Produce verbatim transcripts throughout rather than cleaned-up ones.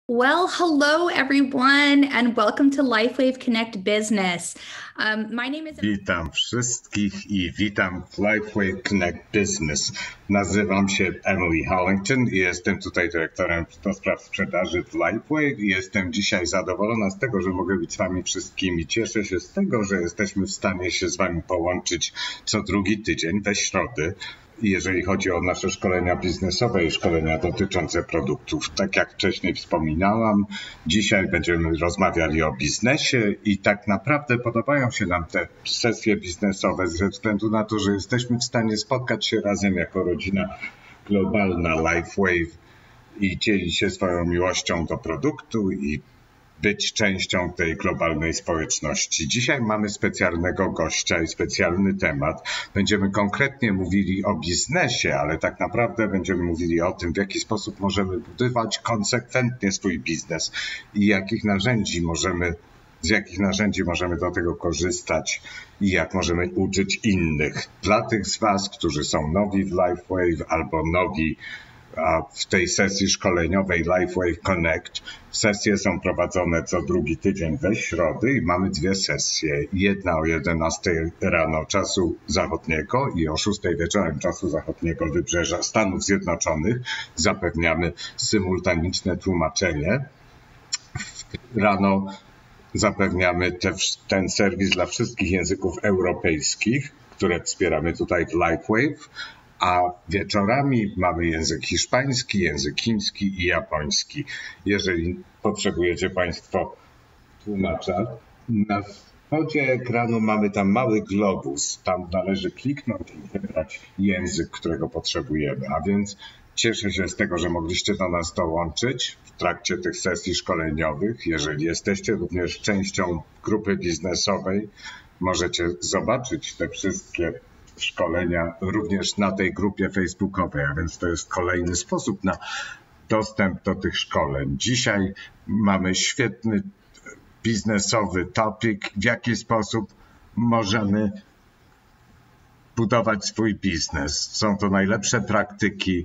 Well, hello everyone, and welcome to LifeWave Connect Business. Um, my name is... Witam wszystkich i witam w LifeWave Connect Business. Nazywam się Emily Hollington i jestem tutaj dyrektorem do spraw sprzedaży w LifeWave i jestem dzisiaj zadowolona z tego, że mogę być z wami wszystkimi. Cieszę się z tego, że jesteśmy w stanie się z wami połączyć co drugi tydzień we środę. Jeżeli chodzi o nasze szkolenia biznesowe i szkolenia dotyczące produktów. Tak jak wcześniej wspominałam, dzisiaj będziemy rozmawiali o biznesie i tak naprawdę podobają się nam te sesje biznesowe ze względu na to, że jesteśmy w stanie spotkać się razem jako rodzina globalna LifeWave i dzielić się swoją miłością do produktu i być częścią tej globalnej społeczności. Dzisiaj mamy specjalnego gościa i specjalny temat. Będziemy konkretnie mówili o biznesie, ale tak naprawdę będziemy mówili o tym, w jaki sposób możemy budować konsekwentnie swój biznes i jakich narzędzi możemy, z jakich narzędzi możemy do tego korzystać i jak możemy uczyć innych. Dla tych z was, którzy są nowi w LifeWave albo nowi w tej sesji szkoleniowej LifeWave Connect. Sesje są prowadzone co drugi tydzień we środę i mamy dwie sesje. Jedna o jedenastej rano czasu zachodniego i o szóstej wieczorem czasu zachodniego wybrzeża Stanów Zjednoczonych. Zapewniamy symultaniczne tłumaczenie. Rano zapewniamy te, ten serwis dla wszystkich języków europejskich, które wspieramy tutaj w LifeWave. A wieczorami mamy język hiszpański, język chiński i japoński. Jeżeli potrzebujecie Państwo tłumacza, na spodzie ekranu mamy tam mały globus. Tam należy kliknąć i wybrać język, którego potrzebujemy. A więc cieszę się z tego, że mogliście do nas dołączyć w trakcie tych sesji szkoleniowych. Jeżeli jesteście również częścią grupy biznesowej, możecie zobaczyć te wszystkie szkolenia również na tej grupie facebookowej, a więc to jest kolejny sposób na dostęp do tych szkoleń. Dzisiaj mamy świetny biznesowy topic, w jaki sposób możemy budować swój biznes. Są to najlepsze praktyki.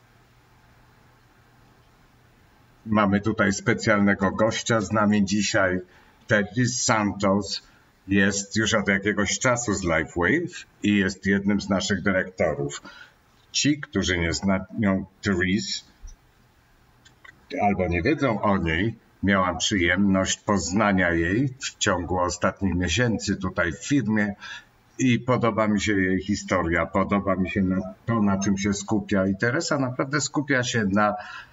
Mamy tutaj specjalnego gościa z nami dzisiaj, Teddy Santos. Jest już od jakiegoś czasu z LifeWave i jest jednym z naszych dyrektorów. Ci, którzy nie znają Therese albo nie wiedzą o niej, miałam przyjemność poznania jej w ciągu ostatnich miesięcy tutaj w firmie i podoba mi się jej historia, podoba mi się na to, na czym się skupia. I Teresa naprawdę skupia się na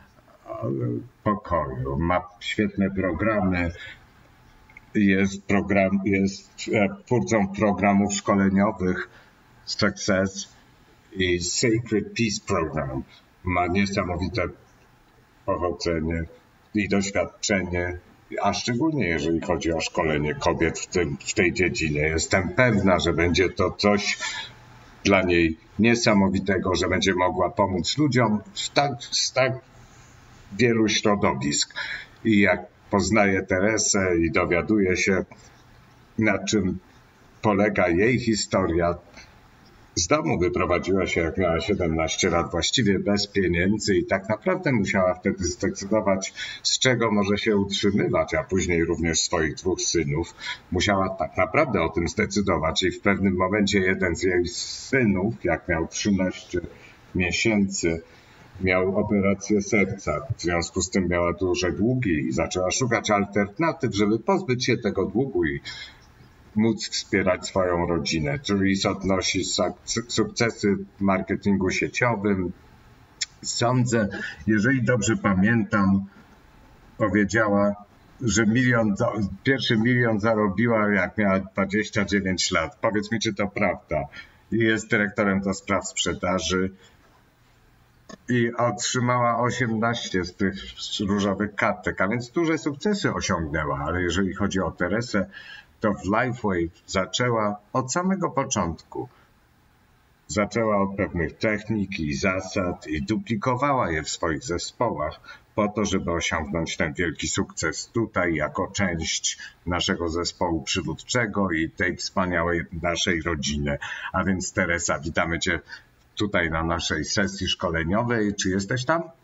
pokoju. Ma świetne programy. Jest, program, jest twórcą programów szkoleniowych Success i Sacred Peace Program. Ma niesamowite powodzenie i doświadczenie, a szczególnie jeżeli chodzi o szkolenie kobiet w, tym, w tej dziedzinie. Jestem pewna, że będzie to coś dla niej niesamowitego, że będzie mogła pomóc ludziom z tak, z tak wielu środowisk. I jak poznaje Teresę i dowiaduje się, na czym polega jej historia. Z domu wyprowadziła się, jak miała siedemnaście lat, właściwie bez pieniędzy i tak naprawdę musiała wtedy zdecydować, z czego może się utrzymywać, a później również swoich dwóch synów. Musiała tak naprawdę o tym zdecydować i w pewnym momencie jeden z jej synów, jak miał trzynaście miesięcy, miał operację serca, w związku z tym miała duże długi i zaczęła szukać alternatyw, żeby pozbyć się tego długu i móc wspierać swoją rodzinę. Therese odnosi sukcesy w marketingu sieciowym. Sądzę, jeżeli dobrze pamiętam, powiedziała, że milion, pierwszy milion zarobiła, jak miała dwadzieścia dziewięć lat. Powiedz mi, czy to prawda. Jest dyrektorem do spraw sprzedaży i otrzymała osiemnaście z tych różowych kartek, a więc duże sukcesy osiągnęła, ale jeżeli chodzi o Teresę, to w LifeWave zaczęła od samego początku. Zaczęła od pewnych technik i zasad i duplikowała je w swoich zespołach po to, żeby osiągnąć ten wielki sukces tutaj jako część naszego zespołu przywódczego i tej wspaniałej naszej rodziny. A więc Teresa, witamy Cię tutaj na naszej sesji szkoleniowej. Czy jesteś tam?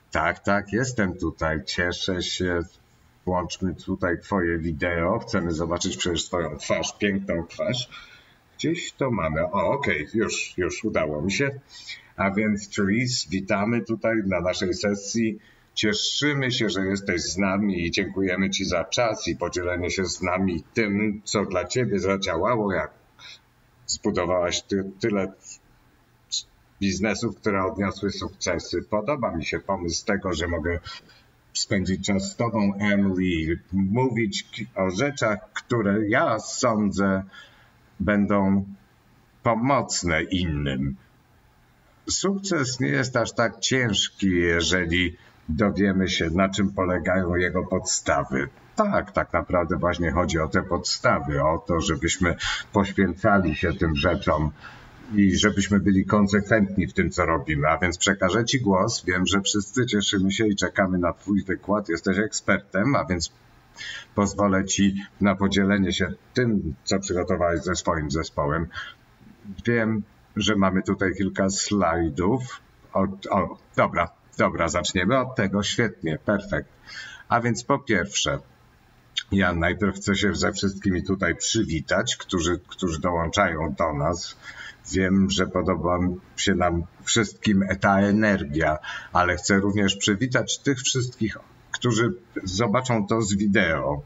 Tak, tak, jestem tutaj, cieszę się. Włączmy tutaj twoje wideo. Chcemy zobaczyć przecież twoją twarz, piękną twarz. Gdzieś to mamy. O, okej, okay. już, już udało mi się. A więc Therese, witamy tutaj na naszej sesji. Cieszymy się, że jesteś z nami i dziękujemy ci za czas i podzielenie się z nami tym, co dla ciebie zadziałało, jak zbudowałaś ty, tyle biznesów, które odniosły sukcesy. Podoba mi się pomysł tego, że mogę spędzić czas z tobą, Emily, mówić o rzeczach, które ja sądzę będą pomocne innym. Sukces nie jest aż tak ciężki, jeżeli dowiemy się, na czym polegają jego podstawy. Tak, tak naprawdę właśnie chodzi o te podstawy, o to, żebyśmy poświęcali się tym rzeczom i żebyśmy byli konsekwentni w tym, co robimy. A więc przekażę ci głos. Wiem, że wszyscy cieszymy się i czekamy na twój wykład. Jesteś ekspertem, a więc pozwolę ci na podzielenie się tym, co przygotowałeś ze swoim zespołem. Wiem, że mamy tutaj kilka slajdów. O, o, dobra, dobra, zaczniemy od tego. Świetnie, perfekt. A więc po pierwsze, ja najpierw chcę się ze wszystkimi tutaj przywitać, którzy, którzy dołączają do nas. Wiem, że podoba się nam wszystkim ta energia, ale chcę również przywitać tych wszystkich, którzy zobaczą to z wideo.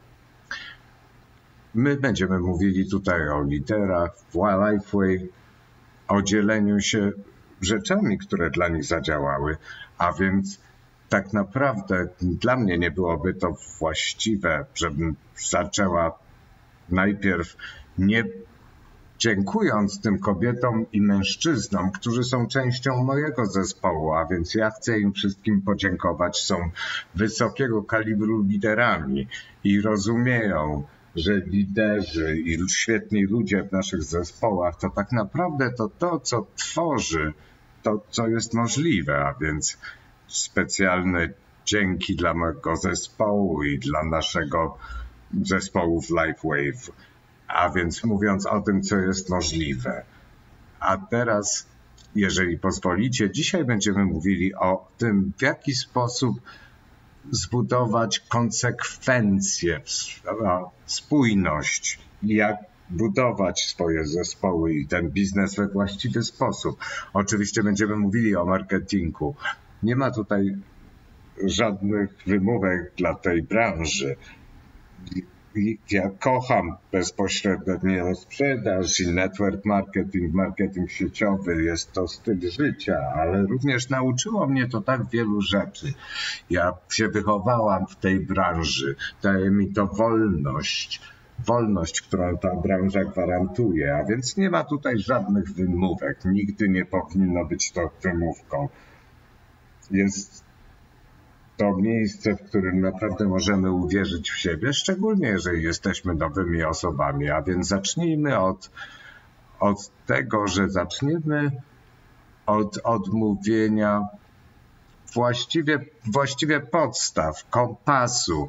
My będziemy mówili tutaj o liderach w Lifeway, o dzieleniu się rzeczami, które dla nich zadziałały, a więc tak naprawdę dla mnie nie byłoby to właściwe, żebym zaczęła najpierw nie dziękując tym kobietom i mężczyznom, którzy są częścią mojego zespołu, a więc ja chcę im wszystkim podziękować. Są wysokiego kalibru liderami i rozumieją, że liderzy i świetni ludzie w naszych zespołach to tak naprawdę to to, co tworzy, to co jest możliwe, a więc specjalne dzięki dla mojego zespołu i dla naszego zespołu w LifeWave. A więc mówiąc o tym, co jest możliwe. A teraz, jeżeli pozwolicie, dzisiaj będziemy mówili o tym, w jaki sposób zbudować konsekwencje, spójność, jak budować swoje zespoły i ten biznes we właściwy sposób. Oczywiście będziemy mówili o marketingu. Nie ma tutaj żadnych wymówek dla tej branży. Ja kocham bezpośrednią sprzedaż i network marketing, marketing sieciowy, jest to styl życia, ale również nauczyło mnie to tak wielu rzeczy. Ja się wychowałam w tej branży, daje mi to wolność, wolność, którą ta branża gwarantuje, a więc nie ma tutaj żadnych wymówek, nigdy nie powinno być to wymówką. Jest to miejsce, w którym naprawdę możemy uwierzyć w siebie, szczególnie jeżeli jesteśmy nowymi osobami, a więc zacznijmy od, od tego, że zaczniemy od odmówienia właściwie, właściwie podstaw, kompasu,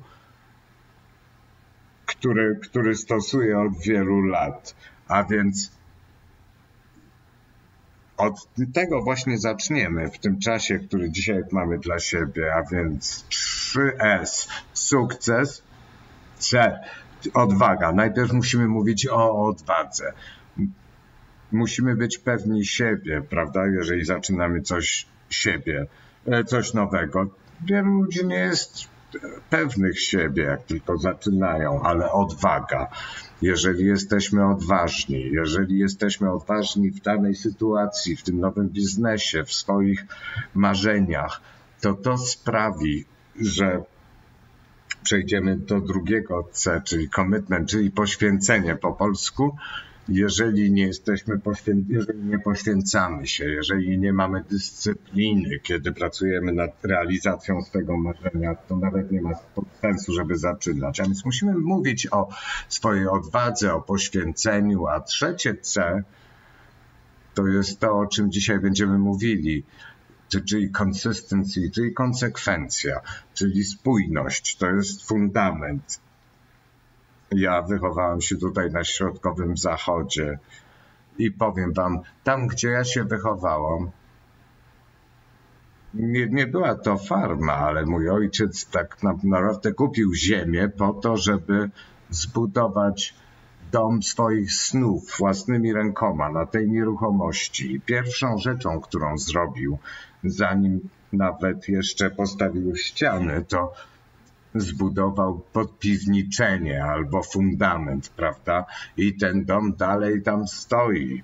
który, który stosuję od wielu lat, a więc od tego właśnie zaczniemy w tym czasie, który dzisiaj mamy dla siebie, a więc trzy S, sukces, C, odwaga. Najpierw musimy mówić o odwadze. Musimy być pewni siebie, prawda, jeżeli zaczynamy coś siebie, coś nowego. Wielu ludzi nie jest pewnych siebie, jak tylko zaczynają, ale odwaga. Jeżeli jesteśmy odważni, jeżeli jesteśmy odważni w danej sytuacji, w tym nowym biznesie, w swoich marzeniach, to to sprawi, że przejdziemy do drugiego C, czyli commitment, czyli poświęcenie po polsku. Jeżeli nie jesteśmy poświę... jeżeli nie poświęcamy się, jeżeli nie mamy dyscypliny, kiedy pracujemy nad realizacją swego marzenia, to nawet nie ma sensu, żeby zaczynać. A więc musimy mówić o swojej odwadze, o poświęceniu, a trzecie C to jest to, o czym dzisiaj będziemy mówili, czyli consistency, czyli konsekwencja, czyli spójność. To jest fundament. Ja wychowałem się tutaj na środkowym zachodzie i powiem wam, tam gdzie ja się wychowałam, nie, nie była to farma, ale mój ojciec tak naprawdę kupił ziemię po to, żeby zbudować dom swoich snów własnymi rękoma na tej nieruchomości. I pierwszą rzeczą, którą zrobił, zanim nawet jeszcze postawił ściany, to zbudował podpiwniczenie albo fundament, prawda? I ten dom dalej tam stoi.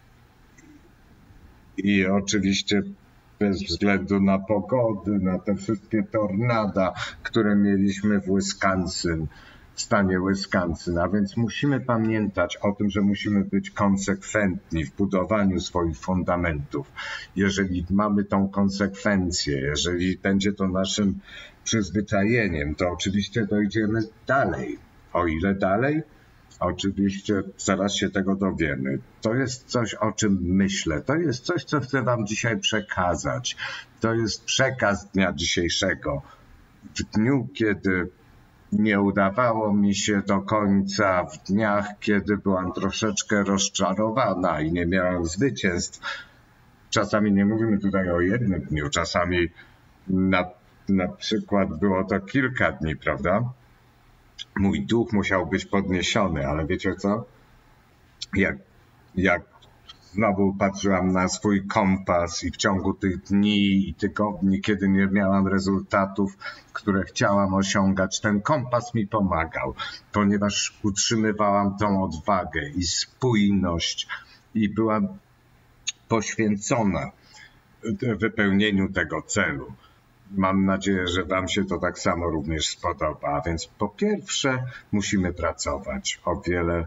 I oczywiście bez względu na pogody, na te wszystkie tornada, które mieliśmy w Wisconsin, w stanie Wisconsin, a więc musimy pamiętać o tym, że musimy być konsekwentni w budowaniu swoich fundamentów. Jeżeli mamy tą konsekwencję, jeżeli będzie to naszym przyzwyczajeniem, to oczywiście dojdziemy dalej. O ile dalej? Oczywiście zaraz się tego dowiemy. To jest coś, o czym myślę. To jest coś, co chcę wam dzisiaj przekazać. To jest przekaz dnia dzisiejszego. W dniu, kiedy nie udawało mi się do końca, w dniach, kiedy byłam troszeczkę rozczarowana i nie miałam zwycięstw. Czasami nie mówimy tutaj o jednym dniu, czasami na, na przykład było to kilka dni, prawda? Mój duch musiał być podniesiony, ale wiecie co? Jak, jak znowu patrzyłam na swój kompas i w ciągu tych dni i tygodni, kiedy nie miałam rezultatów, które chciałam osiągać, ten kompas mi pomagał, ponieważ utrzymywałam tą odwagę i spójność i byłam poświęcona wypełnieniu tego celu. Mam nadzieję, że wam się to tak samo również spodoba. A więc po pierwsze musimy pracować o wiele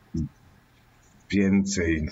więcej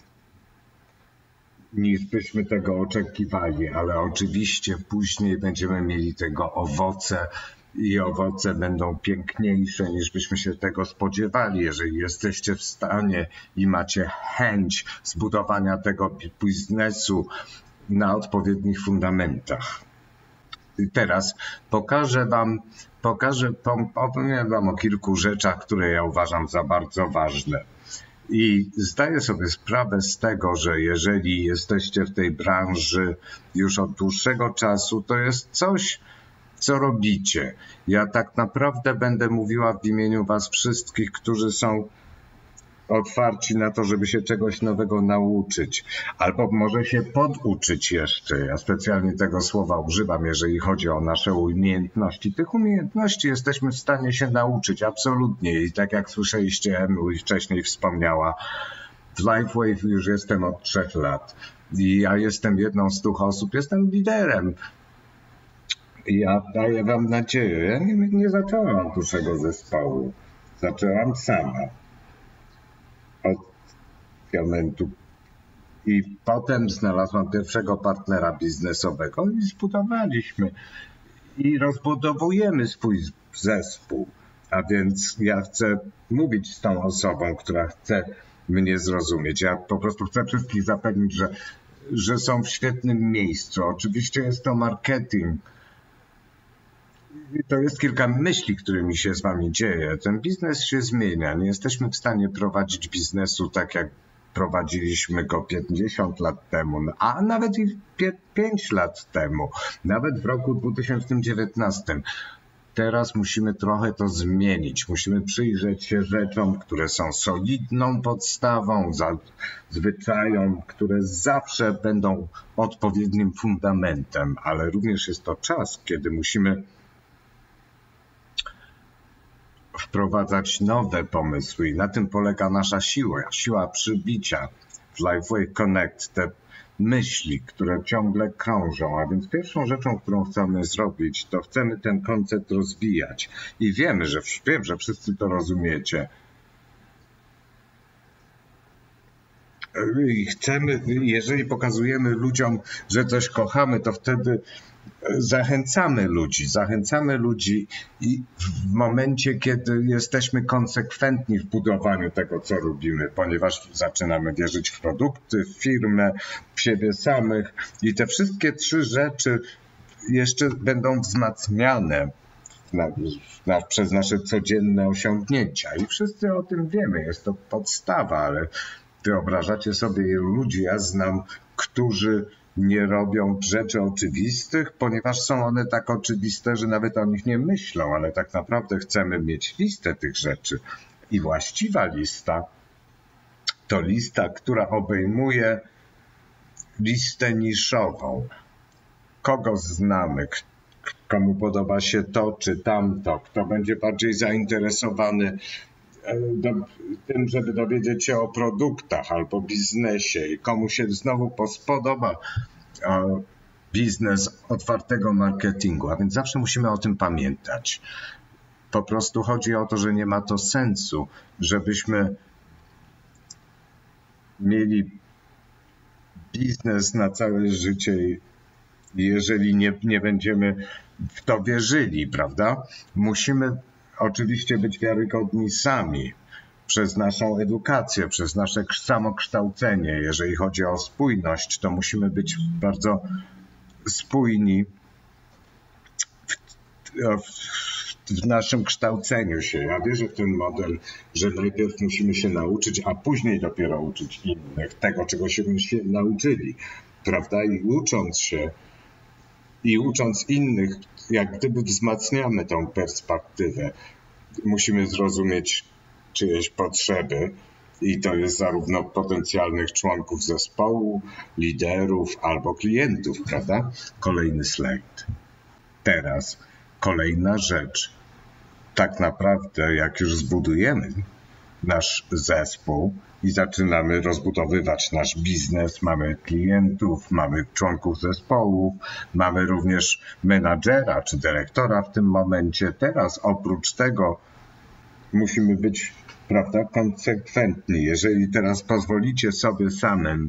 niż byśmy tego oczekiwali, ale oczywiście później będziemy mieli tego owoce i owoce będą piękniejsze niż byśmy się tego spodziewali, jeżeli jesteście w stanie i macie chęć zbudowania tego biznesu na odpowiednich fundamentach. I teraz pokażę wam, pokażę, opowiem wam o kilku rzeczach, które ja uważam za bardzo ważne. I zdaję sobie sprawę z tego, że jeżeli jesteście w tej branży już od dłuższego czasu, to jest coś, co robicie. Ja tak naprawdę będę mówiła w imieniu was wszystkich, którzy są otwarci na to, żeby się czegoś nowego nauczyć, albo może się poduczyć jeszcze. Ja specjalnie tego słowa używam, jeżeli chodzi o nasze umiejętności. Tych umiejętności jesteśmy w stanie się nauczyć, absolutnie. I tak jak słyszeliście, Emily wcześniej wspomniała, w LifeWave już jestem od trzech lat. I ja jestem jedną z tych osób, jestem liderem. I ja daję wam nadzieję. Ja nie, nie zaczęłam od dużego zespołu. Zaczęłam sama. Od diamentu. I potem znalazłam pierwszego partnera biznesowego i zbudowaliśmy. I rozbudowujemy swój zespół. A więc ja chcę mówić z tą osobą, która chce mnie zrozumieć. Ja po prostu chcę wszystkich zapewnić, że, że są w świetnym miejscu. Oczywiście jest to marketing. To jest kilka myśli, którymi się z wami dzieje. Ten biznes się zmienia. Nie jesteśmy w stanie prowadzić biznesu tak, jak prowadziliśmy go pięćdziesiąt lat temu, a nawet i pięć lat temu, nawet w roku dwa tysiące dziewiętnastym. Teraz musimy trochę to zmienić. Musimy przyjrzeć się rzeczom, które są solidną podstawą, zwyczajom, które zawsze będą odpowiednim fundamentem, ale również jest to czas, kiedy musimy wprowadzać nowe pomysły i na tym polega nasza siła, siła przybicia w LifeWave Connect, te myśli, które ciągle krążą, a więc pierwszą rzeczą, którą chcemy zrobić, to chcemy ten koncept rozwijać i wiemy, że, wiem, że wszyscy to rozumiecie. I chcemy, jeżeli pokazujemy ludziom, że coś kochamy, to wtedy zachęcamy ludzi, zachęcamy ludzi i w momencie, kiedy jesteśmy konsekwentni w budowaniu tego, co robimy, ponieważ zaczynamy wierzyć w produkty, w firmę, w siebie samych i te wszystkie trzy rzeczy jeszcze będą wzmacniane na, na, przez nasze codzienne osiągnięcia i wszyscy o tym wiemy, jest to podstawa, ale wyobrażacie sobie, ilu ludzi ja znam, którzy nie robią rzeczy oczywistych, ponieważ są one tak oczywiste, że nawet o nich nie myślą, ale tak naprawdę chcemy mieć listę tych rzeczy. I właściwa lista to lista, która obejmuje listę niszową. Kogo znamy, komu podoba się to czy tamto, kto będzie bardziej zainteresowany tym, żeby dowiedzieć się o produktach albo biznesie i komu się znowu spodoba biznes otwartego marketingu, a więc zawsze musimy o tym pamiętać. Po prostu chodzi o to, że nie ma to sensu, żebyśmy mieli biznes na całe życie, jeżeli nie, nie będziemy w to wierzyli, prawda? Musimy oczywiście być wiarygodni sami przez naszą edukację, przez nasze samokształcenie. Jeżeli chodzi o spójność, to musimy być bardzo spójni w, w, w naszym kształceniu się. Ja wierzę w ten model, że najpierw musimy się nauczyć, a później dopiero uczyć innych tego, czego się nauczyli, prawda? I ucząc się i ucząc innych, jak gdyby wzmacniamy tą perspektywę. Musimy zrozumieć czyjeś potrzeby i to jest zarówno potencjalnych członków zespołu, liderów albo klientów, prawda? Kolejny slajd. Teraz kolejna rzecz. Tak naprawdę, jak już zbudujemy nasz zespół i zaczynamy rozbudowywać nasz biznes, mamy klientów, mamy członków zespołów, mamy również menadżera czy dyrektora w tym momencie. Teraz oprócz tego musimy być, prawda, konsekwentni. Jeżeli teraz pozwolicie sobie samym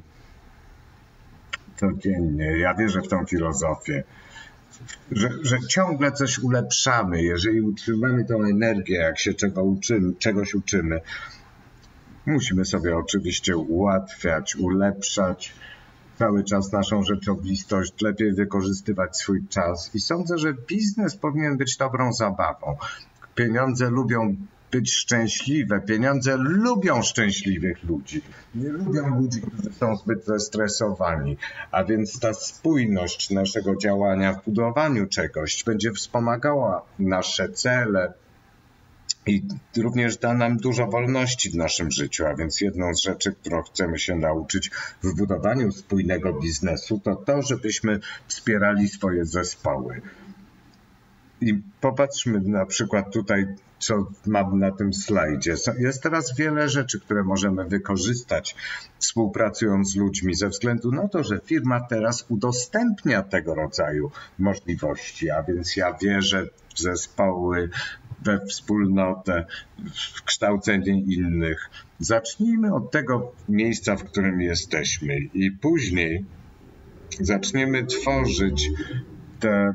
codziennie, ja wierzę w tą filozofię, Że, że ciągle coś ulepszamy, jeżeli utrzymamy tą energię, jak się czego uczymy, czegoś uczymy, musimy sobie oczywiście ułatwiać, ulepszać cały czas naszą rzeczywistość, lepiej wykorzystywać swój czas i sądzę, że biznes powinien być dobrą zabawą. Pieniądze lubią być szczęśliwe, pieniądze lubią szczęśliwych ludzi, nie lubią ludzi, którzy są zbyt zestresowani, a więc ta spójność naszego działania w budowaniu czegoś będzie wspomagała nasze cele i również da nam dużo wolności w naszym życiu, a więc jedną z rzeczy, którą chcemy się nauczyć w budowaniu spójnego biznesu, to to, żebyśmy wspierali swoje zespoły. I popatrzmy na przykład tutaj, co mam na tym slajdzie. Jest teraz wiele rzeczy, które możemy wykorzystać współpracując z ludźmi ze względu na to, że firma teraz udostępnia tego rodzaju możliwości, a więc ja wierzę w zespoły, we wspólnotę, w kształcenie innych. Zacznijmy od tego miejsca, w którym jesteśmy i później zaczniemy tworzyć te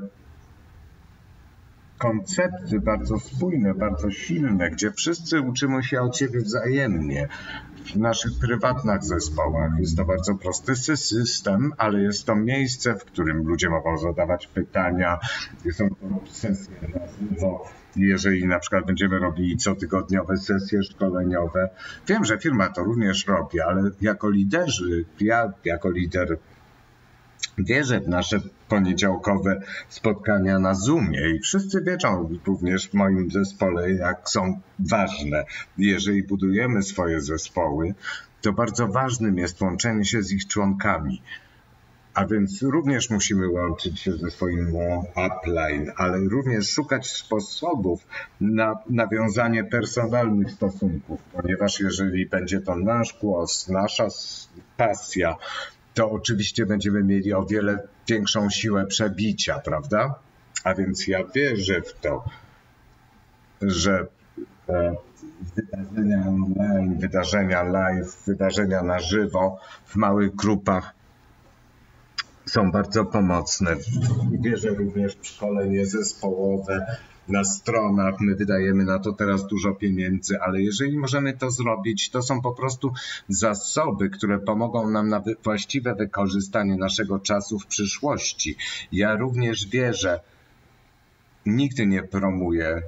koncepty bardzo spójne, bardzo silne, gdzie wszyscy uczymy się od siebie wzajemnie. W naszych prywatnych zespołach jest to bardzo prosty system, ale jest to miejsce, w którym ludzie mogą zadawać pytania, są to sesje na żywo. Jeżeli na przykład będziemy robili cotygodniowe sesje szkoleniowe, wiem, że firma to również robi, ale jako liderzy, ja jako lider wierzę w nasze poniedziałkowe spotkania na Zoomie i wszyscy wiedzą również w moim zespole, jak są ważne. Jeżeli budujemy swoje zespoły, to bardzo ważnym jest łączenie się z ich członkami. A więc również musimy łączyć się ze swoim upline, ale również szukać sposobów na nawiązanie personalnych stosunków, ponieważ jeżeli będzie to nasz głos, nasza pasja, to oczywiście będziemy mieli o wiele większą siłę przebicia, prawda? A więc ja wierzę w to, że wydarzenia online, wydarzenia live, wydarzenia na żywo w małych grupach są bardzo pomocne. Wierzę również w szkolenie zespołowe na stronach. My wydajemy na to teraz dużo pieniędzy, ale jeżeli możemy to zrobić, to są po prostu zasoby, które pomogą nam na właściwe wykorzystanie naszego czasu w przyszłości. Ja również wierzę, nigdy nie promuję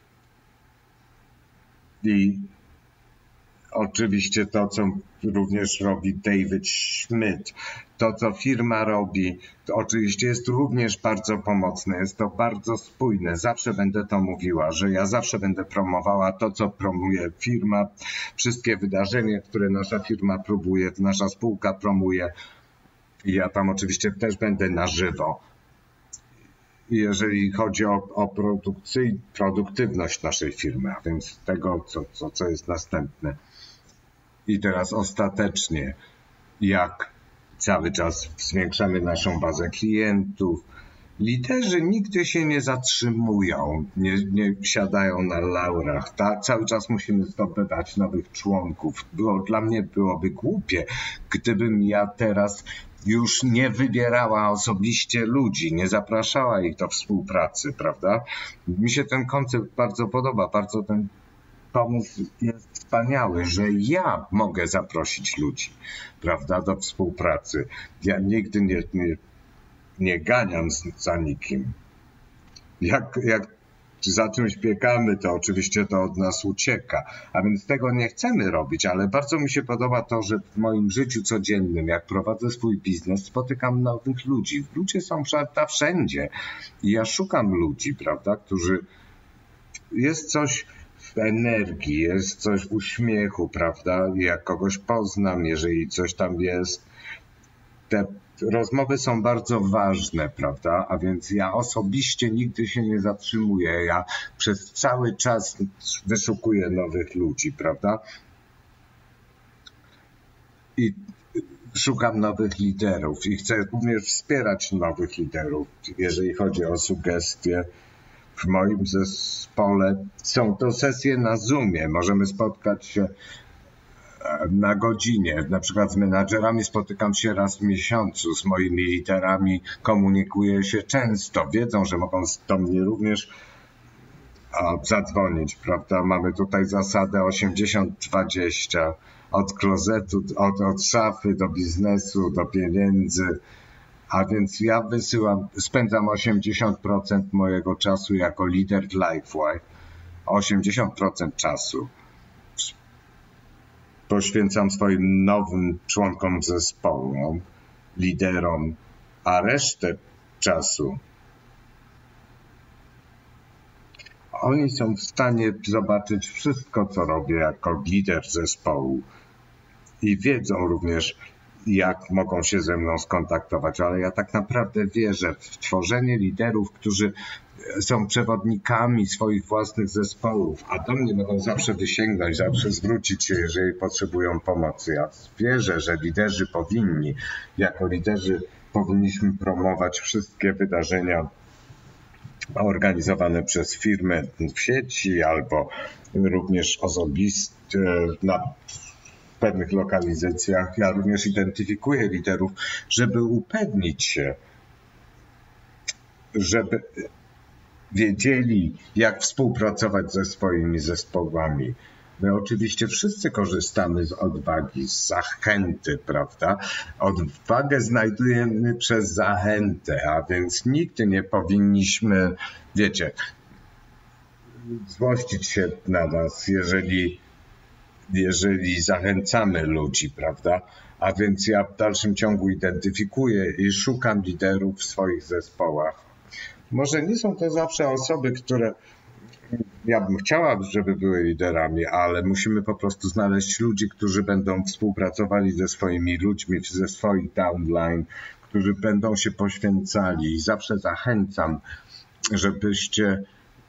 i oczywiście to, co również robi David Schmidt, to, co firma robi, to oczywiście jest również bardzo pomocne, jest to bardzo spójne. Zawsze będę to mówiła, że ja zawsze będę promowała to, co promuje firma, wszystkie wydarzenia, które nasza firma próbuje, nasza spółka promuje. I ja tam oczywiście też będę na żywo. Jeżeli chodzi o, o produkcyj, produktywność naszej firmy, a więc tego, co, co, co jest następne. I teraz ostatecznie, jak cały czas zwiększamy naszą bazę klientów, liderzy nigdy się nie zatrzymują, nie, nie siadają na laurach. Ta, cały czas musimy zdobywać nowych członków. Było, dla mnie byłoby głupie, gdybym ja teraz już nie wybierała osobiście ludzi, nie zapraszała ich do współpracy, prawda? Mi się ten koncept bardzo podoba, bardzo ten pomysł jest wspaniały, że ja mogę zaprosić ludzi, prawda, do współpracy. Ja nigdy nie, nie, nie ganiam za nikim. Jak, jak za czymś biegamy, to oczywiście to od nas ucieka, a więc tego nie chcemy robić, ale bardzo mi się podoba to, że w moim życiu codziennym, jak prowadzę swój biznes, spotykam nowych ludzi. Ludzie są prawda wszędzie i ja szukam ludzi, prawda, którzy jest coś w energii, jest coś w uśmiechu, prawda, jak kogoś poznam, jeżeli coś tam jest, te rozmowy są bardzo ważne, prawda, a więc ja osobiście nigdy się nie zatrzymuję, ja przez cały czas wyszukuję nowych ludzi, prawda, i szukam nowych liderów i chcę również wspierać nowych liderów, jeżeli chodzi o sugestie. W moim zespole są to sesje na Zoomie, możemy spotkać się na godzinie, na przykład z menadżerami spotykam się raz w miesiącu, z moimi liderami komunikuję się często, wiedzą, że mogą do mnie również zadzwonić, prawda, mamy tutaj zasadę osiemdziesiąt dwadzieścia, od klozetu, od, od szafy do biznesu, do pieniędzy. A więc ja wysyłam, spędzam osiemdziesiąt procent mojego czasu jako lider w LifeWay. osiemdziesiąt procent czasu poświęcam swoim nowym członkom zespołu, liderom, a resztę czasu oni są w stanie zobaczyć wszystko, co robię jako lider zespołu i wiedzą również, jak mogą się ze mną skontaktować, ale ja tak naprawdę wierzę w tworzenie liderów, którzy są przewodnikami swoich własnych zespołów, a do mnie mogą zawsze wysięgnąć, zawsze zwrócić się, jeżeli potrzebują pomocy. Ja wierzę, że liderzy powinni, jako liderzy powinniśmy promować wszystkie wydarzenia organizowane przez firmy w sieci albo również osobiste na w pewnych lokalizacjach. Ja również identyfikuję liderów, żeby upewnić się, żeby wiedzieli, jak współpracować ze swoimi zespołami. My oczywiście wszyscy korzystamy z odwagi, z zachęty, prawda? Odwagę znajdujemy przez zachętę, a więc nigdy nie powinniśmy, wiecie, złościć się na nas, jeżeli, jeżeli zachęcamy ludzi, prawda? A więc ja w dalszym ciągu identyfikuję i szukam liderów w swoich zespołach. Może nie są to zawsze osoby, które ja bym chciała, żeby były liderami, ale musimy po prostu znaleźć ludzi, którzy będą współpracowali ze swoimi ludźmi, ze swoich downline, którzy będą się poświęcali. I zawsze zachęcam, żebyście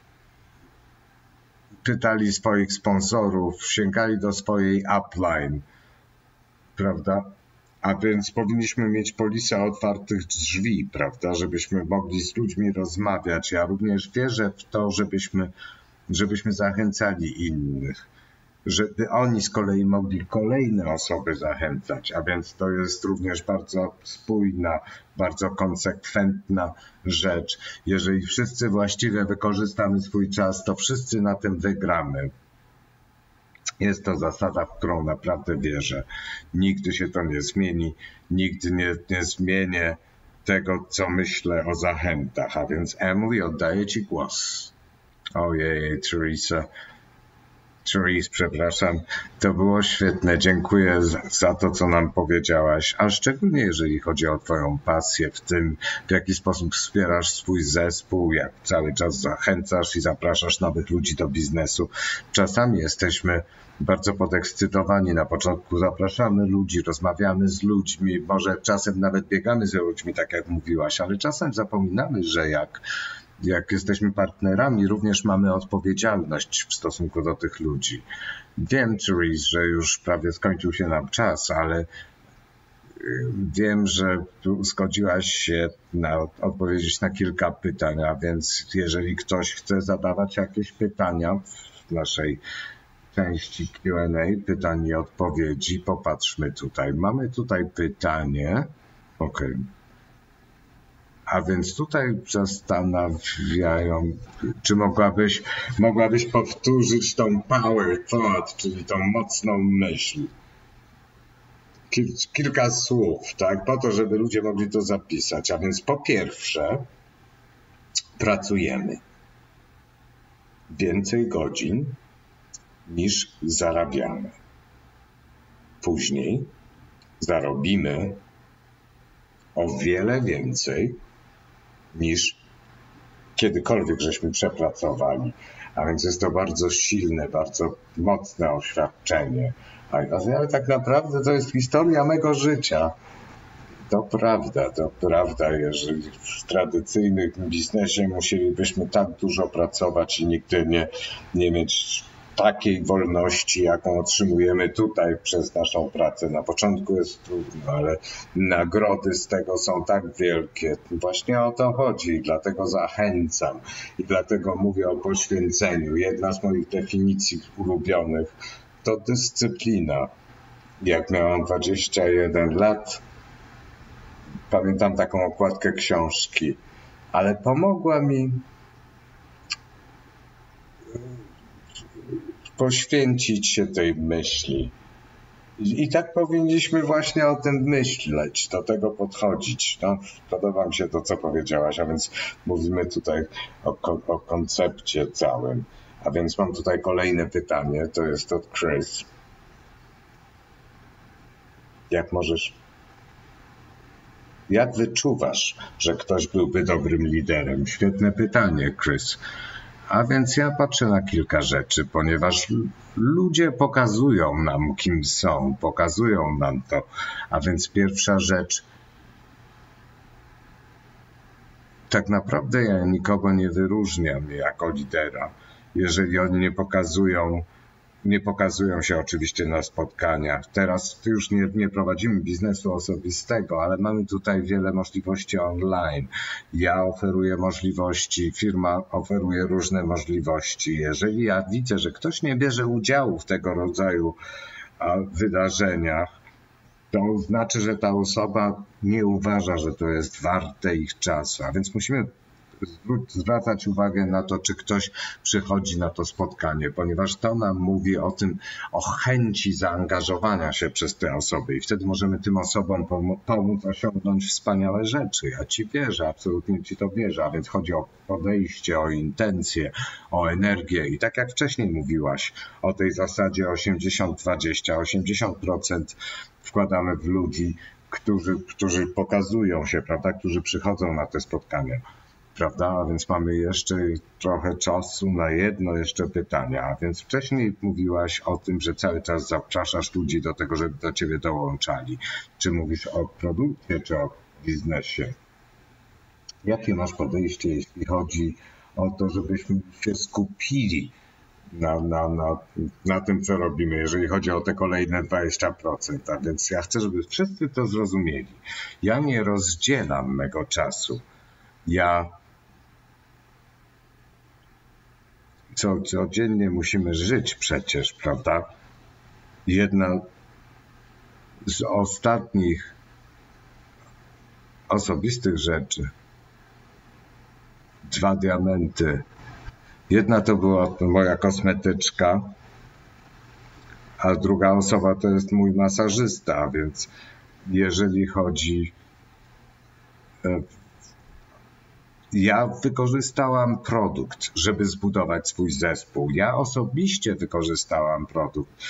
pytali swoich sponsorów, sięgali do swojej upline, prawda? A więc powinniśmy mieć polisę otwartych drzwi, prawda, żebyśmy mogli z ludźmi rozmawiać. Ja również wierzę w to, żebyśmy, żebyśmy zachęcali innych, żeby oni z kolei mogli kolejne osoby zachęcać. A więc to jest również bardzo spójna, bardzo konsekwentna rzecz. Jeżeli wszyscy właściwie wykorzystamy swój czas, to wszyscy na tym wygramy. Jest to zasada, w którą naprawdę wierzę. Nigdy się to nie zmieni, nigdy nie, nie zmienię tego, co myślę o zachętach. A więc Emily, oddaję Ci głos. Ojej, Teresa. Therese, przepraszam, to było świetne. Dziękuję za to, co nam powiedziałaś, a szczególnie jeżeli chodzi o twoją pasję w tym, w jaki sposób wspierasz swój zespół, jak cały czas zachęcasz i zapraszasz nowych ludzi do biznesu. Czasami jesteśmy bardzo podekscytowani. Na początku zapraszamy ludzi, rozmawiamy z ludźmi, może czasem nawet biegamy z ludźmi, tak jak mówiłaś, ale czasem zapominamy, że jak Jak jesteśmy partnerami, również mamy odpowiedzialność w stosunku do tych ludzi. Wiem, Therese, że już prawie skończył się nam czas, ale wiem, że zgodziłaś się na odpowiedzieć na kilka pytań, a więc jeżeli ktoś chce zadawać jakieś pytania w naszej części Q and A, pytań i odpowiedzi, popatrzmy tutaj. Mamy tutaj pytanie. Okej. Okay. A więc tutaj zastanawiają, czy mogłabyś, mogłabyś powtórzyć tą power thought, czyli tą mocną myśl. Kil, kilka słów, tak, po to, żeby ludzie mogli to zapisać. A więc po pierwsze, pracujemy więcej godzin niż zarabiamy. Później zarobimy o wiele więcej niż kiedykolwiek żeśmy przepracowali. A więc jest to bardzo silne, bardzo mocne oświadczenie. Ale tak naprawdę to jest historia mego życia. To prawda, to prawda. Jeżeli w tradycyjnym biznesie musielibyśmy tak dużo pracować i nigdy nie, nie mieć takiej wolności, jaką otrzymujemy tutaj przez naszą pracę. Na początku jest trudno, ale nagrody z tego są tak wielkie. Właśnie o to chodzi, dlatego zachęcam i dlatego mówię o poświęceniu. Jedna z moich definicji ulubionych to dyscyplina. Jak miałam dwadzieścia jeden lat, pamiętam taką okładkę książki, ale pomogła mi poświęcić się tej myśli. I, I tak powinniśmy właśnie o tym myśleć, do tego podchodzić. No, podoba mi się to, co powiedziałaś, a więc mówimy tutaj o, o koncepcie całym. A więc mam tutaj kolejne pytanie, to jest od Chris. Jak możesz, jak wyczuwasz, że ktoś byłby dobrym liderem? Świetne pytanie, Chris. A więc ja patrzę na kilka rzeczy, ponieważ ludzie pokazują nam, kim są, pokazują nam to. A więc pierwsza rzecz, tak naprawdę ja nikogo nie wyróżniam jako lidera, jeżeli oni nie pokazują, nie pokazują się oczywiście na spotkaniach. Teraz już nie, nie prowadzimy biznesu osobistego, ale mamy tutaj wiele możliwości online. Ja oferuję możliwości, firma oferuje różne możliwości. Jeżeli ja widzę, że ktoś nie bierze udziału w tego rodzaju wydarzeniach, to znaczy, że ta osoba nie uważa, że to jest warte ich czasu. A więc musimy zwracać uwagę na to, czy ktoś przychodzi na to spotkanie, ponieważ to nam mówi o tym, o chęci zaangażowania się przez te osoby i wtedy możemy tym osobom pomóc osiągnąć wspaniałe rzeczy. Ja ci wierzę, absolutnie ci to wierzę, a więc chodzi o podejście, o intencje, o energię i tak jak wcześniej mówiłaś o tej zasadzie osiemdziesiąt dwadzieścia, osiemdziesiąt procent wkładamy w ludzi, którzy, którzy pokazują się, prawda, którzy przychodzą na te spotkania. Prawda? A więc mamy jeszcze trochę czasu na jedno jeszcze pytanie. A więc wcześniej mówiłaś o tym, że cały czas zapraszasz ludzi do tego, żeby do ciebie dołączali. Czy mówisz o produkcie, czy o biznesie? Jakie masz podejście, jeśli chodzi o to, żebyśmy się skupili na, na, na, na tym, co robimy, jeżeli chodzi o te kolejne dwadzieścia procent? A więc ja chcę, żeby wszyscy to zrozumieli. Ja nie rozdzielam mego czasu. Ja co codziennie musimy żyć przecież, prawda? Jedna z ostatnich osobistych rzeczy, dwa diamenty. Jedna to była moja kosmetyczka, a druga osoba to jest mój masażysta, więc jeżeli chodzi Ja wykorzystałam produkt, żeby zbudować swój zespół. Ja osobiście wykorzystałam produkt.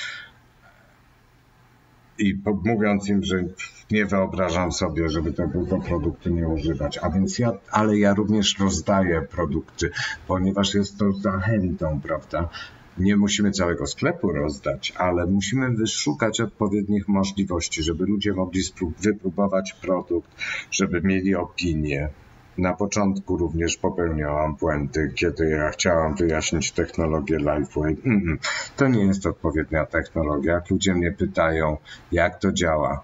I mówiąc im, że nie wyobrażam sobie, żeby tego produktu nie używać. A więc ja, ale ja również rozdaję produkty, ponieważ jest to zachętą, prawda? Nie musimy całego sklepu rozdać, ale musimy wyszukać odpowiednich możliwości, żeby ludzie mogli wypróbować produkt, żeby mieli opinię. Na początku również popełniałam błędy, kiedy ja chciałam wyjaśnić technologię LifeWay. Mm-mm. To nie jest odpowiednia technologia. Jak ludzie mnie pytają, jak to działa,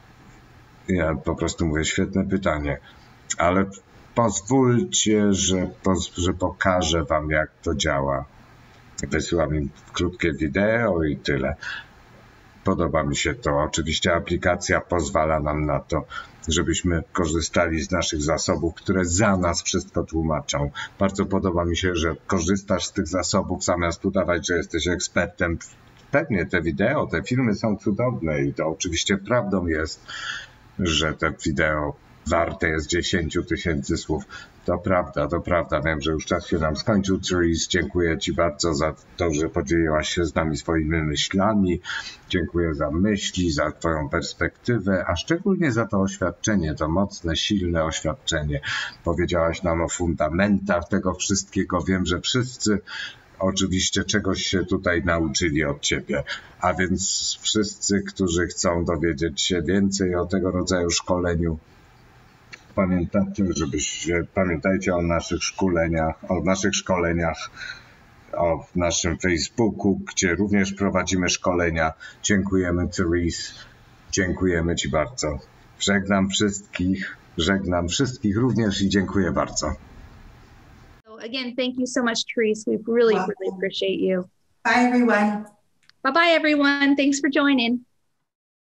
ja po prostu mówię, świetne pytanie, ale pozwólcie, że, że pokażę wam, jak to działa. Wysyłam im krótkie wideo i tyle. Podoba mi się to. Oczywiście aplikacja pozwala nam na to, żebyśmy korzystali z naszych zasobów, które za nas wszystko tłumaczą. Bardzo podoba mi się, że korzystasz z tych zasobów zamiast udawać, że jesteś ekspertem. Pewnie te wideo, te filmy są cudowne i to oczywiście prawdą jest, że te wideo warte jest dziesięć tysięcy słów. To prawda, to prawda. Wiem, że już czas się nam skończył. Therese, dziękuję Ci bardzo za to, że podzieliłaś się z nami swoimi myślami. Dziękuję za myśli, za Twoją perspektywę, a szczególnie za to oświadczenie, to mocne, silne oświadczenie. Powiedziałaś nam o fundamentach tego wszystkiego. Wiem, że wszyscy oczywiście czegoś się tutaj nauczyli od Ciebie, a więc wszyscy, którzy chcą dowiedzieć się więcej o tego rodzaju szkoleniu, pamiętajcie, żebyście, pamiętajcie o naszych szkoleniach, o naszych szkoleniach, o naszym Facebooku, gdzie również prowadzimy szkolenia. Dziękujemy, Therese. Dziękujemy Ci bardzo. Żegnam wszystkich, żegnam wszystkich również i dziękuję bardzo. Again, thank you so much, Therese. We really, really appreciate you. Bye, everyone. Bye-bye, everyone. Thanks for joining.